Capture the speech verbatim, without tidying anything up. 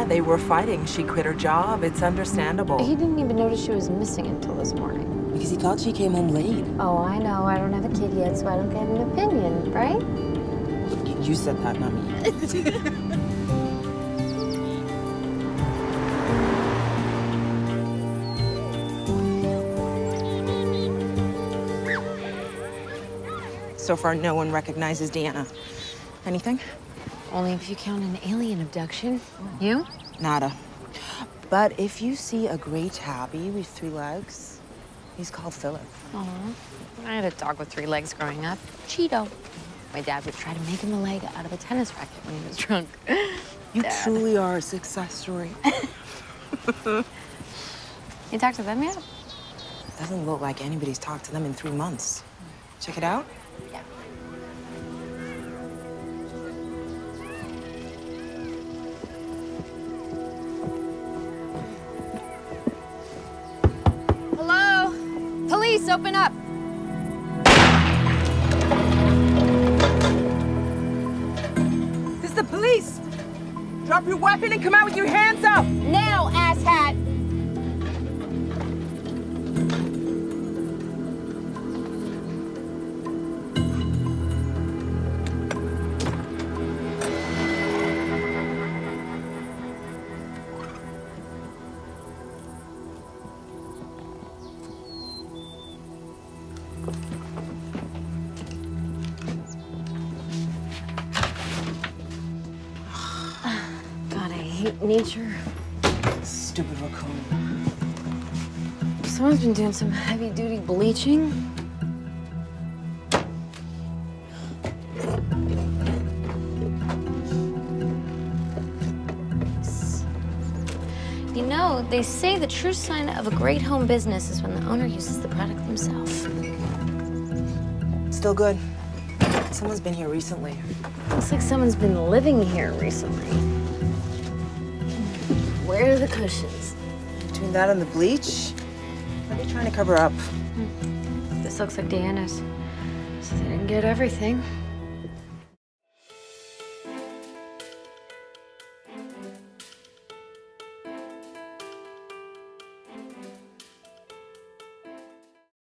they were fighting. She quit her job. It's understandable. He didn't even notice she was missing until this morning. Because he thought she came home late. Oh, I know. I don't have a kid yet, so I don't get an opinion, right? You said that, not me. So far, no one recognizes Deanna. Anything? Only if you count an alien abduction. You? Nada. But if you see a gray tabby with three legs, he's called Philip. Aw. I had a dog with three legs growing up. Cheeto. My dad would try to make him a leg out of a tennis racket when he was drunk. You Dad. truly are a success story. You talked to them yet? Doesn't look like anybody's talked to them in three months. Check it out. Yeah. Hello? Police, open up. This is the police. Drop your weapon and come out with your hands up. Now, asshat. God, I hate nature. Stupid raccoon. Someone's been doing some heavy-duty bleaching. You know, they say the true sign of a great home business is when the owner uses the product themselves. Still good. Someone's been here recently. Looks like someone's been living here recently. Where are the cushions? Between that and the bleach, what are they trying to cover up? This looks like Deanna's. So they didn't get everything.